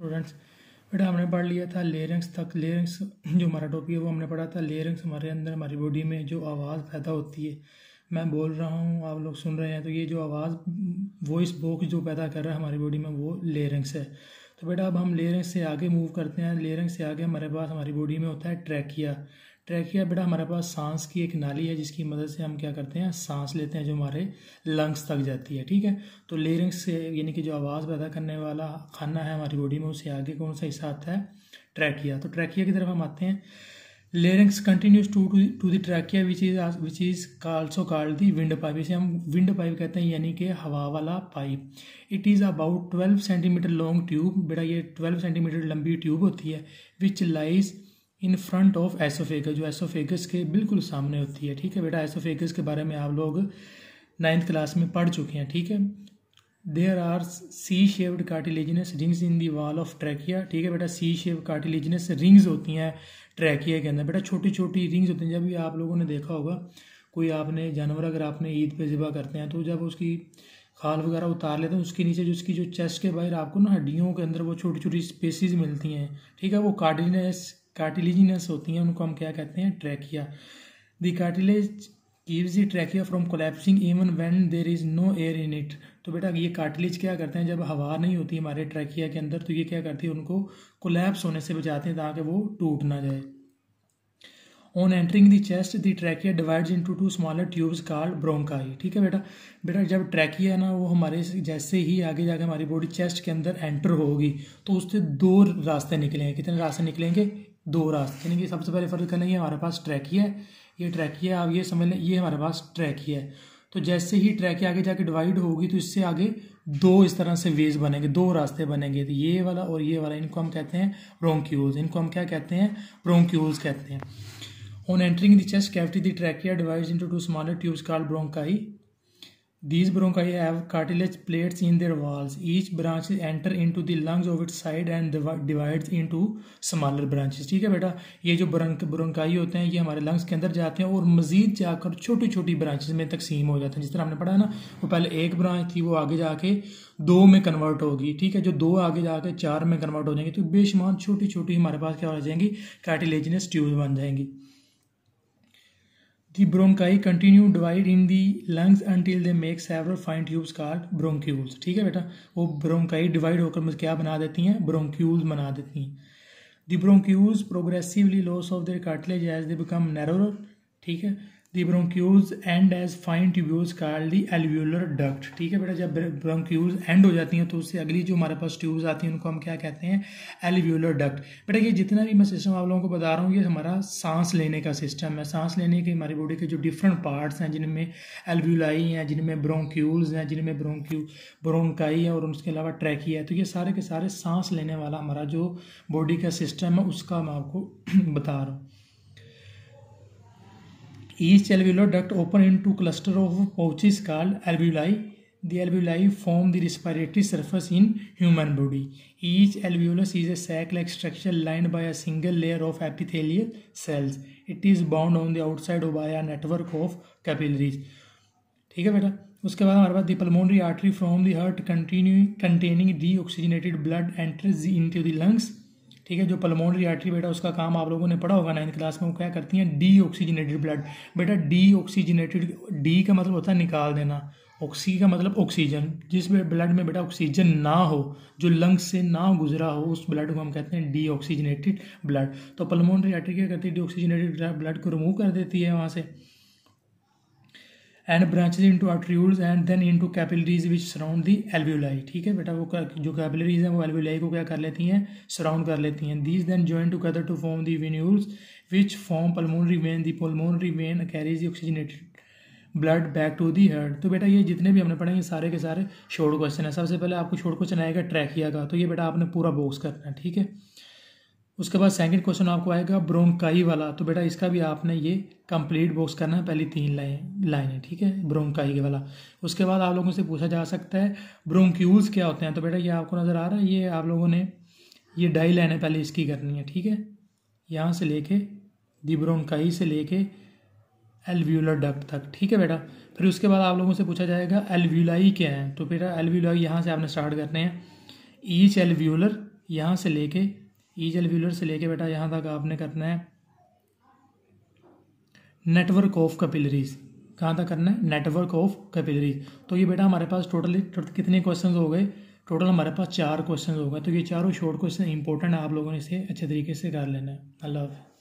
Students, बेटा हमने पढ़ लिया था लेरिंग्स तक। लेरिंग्स जो हमारा टॉपिक है वो हमने पढ़ा था। लेरिंग्स हमारे अंदर हमारी बॉडी में जो आवाज़ पैदा होती है, मैं बोल रहा हूँ आप लोग सुन रहे हैं, तो ये जो आवाज़ वॉइस बॉक्स जो पैदा कर रहा है हमारी बॉडी में वो लेरिंग्स है। तो बेटा अब हम लेरिंग्स से आगे मूव करते हैं। लेरिंग्स से आगे हमारे पास हमारी बॉडी में होता है ट्रैकिया। ट्रैकिया बेटा हमारे पास सांस की एक नाली है जिसकी मदद से हम क्या करते हैं, सांस लेते हैं, जो हमारे लंग्स तक जाती है। ठीक है, तो लेरिंग्स से यानी कि जो आवाज़ पैदा करने वाला खाना है हमारी बॉडी में, उससे आगे कौन सा हिस्सा आता है, ट्रैकिया। तो ट्रैकिया की तरफ हम आते हैं। Larynx continues to the trachea which is also called the windpipe. इसे हम विंड पाइप कहते हैं, यानी कि हवा वाला pipe. It is about 12 centimetre long tube. बेटा ये 12 सेंटीमीटर लंबी ट्यूब होती है, which lies in front of oesophagus, जो एसोफेगस के बिल्कुल सामने होती है। ठीक है बेटा, एसोफेगस के बारे में आप लोग 9th क्लास में पढ़ चुके हैं। ठीक है, there are C shaped cartilaginous rings in the wall of trachea. ठीक है बेटा, सी शेप कार्टिलेजिनस रिंग्स होती हैं ट्रैकिया के अंदर। बेटा छोटी छोटी रिंग्स होती हैं। जब भी आप लोगों ने देखा होगा कोई आपने जानवर अगर आपने ईद पे ज़िबा करते हैं तो जब उसकी खाल वगैरह उतार लेते हैं, उसके नीचे जो उसकी जो चेस्ट के बाहर आपको ना हड्डियों के अंदर वो छोटी छोटी स्पेसिस मिलती हैं। ठीक है, वो कार्टिलेजिनस होती हैं, उनको हम क्या कहते हैं, trachea. The cartilage keeps the trachea from collapsing even when there is no air in it. तो बेटा ये कार्टिलेज क्या करते हैं, जब हवा नहीं होती हमारे ट्रैकिया के अंदर तो ये क्या करती है, उनको कोलैप्स होने से बचाते हैं ताकि वो टूट ना जाए। On entering the chest the trachea divides into 2 smaller tubes called bronchi. ठीक है बेटा, बेटा जब ट्रैकिया है ना वो हमारे जैसे ही आगे जाके हमारी बॉडी चेस्ट के अंदर एंटर होगी तो उससे 2 रास्ते निकलेंगे। कितने रास्ते निकलेंगे, 2 रास्ते। यानी कि सबसे पहले फर्क कर लेंगे, हमारे पास ट्रैकिया है, ये ट्रैकिया, आप ये समझ लें ये हमारे पास ट्रैकिया है। तो जैसे ही ट्रैकिया आगे जाके डिवाइड होगी तो इससे आगे 2 इस तरह से वेज बनेंगे, 2 रास्ते बनेंगे। तो ये वाला और ये वाला, इनको हम कहते हैं ब्रोंक्यूल्स। इनको हम क्या कहते हैं, ब्रोंक्यूल्स कहते हैं। On entering the chest cavity, the trachea divides into 2 smaller tubes called bronchi. These bronchi have cartilage plates in their walls. Each branch enter into the lungs of its side and divides into smaller branches. ठीक है बेटा, ये जो bronchi होते हैं ये हमारे lungs के अंदर जाते हैं और मजीद जाकर छोटी छोटी ब्रांचेस में तकसीम हो जाते हैं। जिस तरह हमने पढ़ा है ना, वो पहले 1 ब्रांच थी, वो आगे जाके 2 में कन्वर्ट होगी। ठीक है, जो 2 आगे जाके 4 में कन्वर्ट हो जाएंगी। तो बेशुमार छोटी छोटी हमारे पास क्या हो जाएंगी, कार्टिलेजिनस ट्यूब्स बन जाएंगी। The bronchi continue divide in the lungs until they make several fine tubes called bronchioles. ठीक है बेटा, वो bronchi divide होकर क्या बना देती हैं, bronchioles बना देती हैं। The bronchioles progressively loss of their cartilage as they become narrower. ठीक है, the bronchioles end as fine tubules called the alveolar duct. ठीक है बेटा, जब bronchioles end हो जाती हैं तो उससे अगली जो हमारे पास ट्यूब्स आती हैं उनको हम क्या कहते हैं, alveolar duct. बेटा ये जितना भी मैं सिस्टम आप लोगों को बता रहा हूँ ये हमारा सांस लेने का सिस्टम है। सांस लेने के हमारी बॉडी के जो डिफरेंट पार्ट्स हैं, जिनमें alveoli हैं, जिनमें bronchioles हैं, जिनमें ब्रोंकाई है और उसके अलावा ट्रैकिया है, तो ये सारे के सारे सांस लेने वाला हमारा जो बॉडी का सिस्टम है उसका मैं आपको बता रहा हूँ। Each alveolar duct open into cluster of pouches called alveoli. The alveoli form the respiratory surface in human body. Each alveolus is a sac-like structure lined by a single layer of epithelial cells. It is bound on the outside by a network of capillaries. ठीक है बेटा, उसके बाद हमारे पास the pulmonary artery from the heart containing deoxygenated blood enters into the lungs. ठीक है, जो pulmonary artery बेटा उसका काम आप लोगों ने पढ़ा होगा 9th क्लास में, वो क्या करती हैं, डीऑक्सीजनेटेड ब्लड। बेटा डीऑक्सीजनेटेड, डी का मतलब होता है निकाल देना, ऑक्सी का मतलब ऑक्सीजन। जिस ब्लड में बेटा ऑक्सीजन ना हो, जो लंग्स से ना गुजरा हो, उस ब्लड को हम कहते हैं डीऑक्सीजनेटेड ब्लड। तो पल्मोनरी आर्टरी क्या करती है, डीऑक्सीजनेटेड ब्लड को रिमूव कर देती है वहाँ से, and branches into arterioles and then into capillaries which surround the alveoli. ठीक है बेटा, वो जो capillaries हैं वो alveoli को क्या कर लेती हैं, surround कर लेती हैं। These then join together to form the venules which form pulmonary vein. The pulmonary vein carries the oxygenated blood back to the heart. तो बेटा ये जितने भी हमने पढ़े ये सारे के सारे शॉर्ट क्वेश्चन है। सबसे पहले आपको शॉर्ट क्वेश्चन आएगा ट्रैकिया का, तो ये बेटा आपने पूरा बॉक्स करना है। ठीक है, उसके बाद सेकंड क्वेश्चन आपको आएगा ब्रोंकाई वाला, तो बेटा इसका भी आपने ये कंप्लीट बॉक्स करना है, पहली 3 लाइनें। ठीक है, ब्रोंकाई वाला। उसके बाद आप लोगों से पूछा जा सकता है ब्रोंक्यूल्स क्या होते हैं, तो बेटा ये आपको नज़र आ रहा है, ये आप लोगों ने ये डाई लाइनें पहले इसकी करनी है। ठीक है, यहाँ से लेके दी ब्रोंकाई से लेके एल्व्यूलर डक्ट तक। ठीक है बेटा, फिर उसके बाद आप लोगों से पूछा जाएगा एल्व्यूलाई क्या है, तो बेटा एल्व्यूलाई यहाँ से आपने स्टार्ट करने हैं। ईच एल्व्यूलर यहाँ से लेके ईज एल्व्यूलर से लेके बेटा यहाँ तक आपने करना है नेटवर्क ऑफ कैपिलरीज। कहाँ तक करना है? Network of capillaries. तो ये बेटा हमारे पास टोटली कितने क्वेश्चन हो गए? टोटल हमारे पास 4 क्वेश्चन हो गए। तो ये चारों शॉर्ट क्वेश्चन इंपॉर्टेंट है, आप लोगों ने इसे अच्छे तरीके से कर लेना है। अल्लाह हाफ़िज़।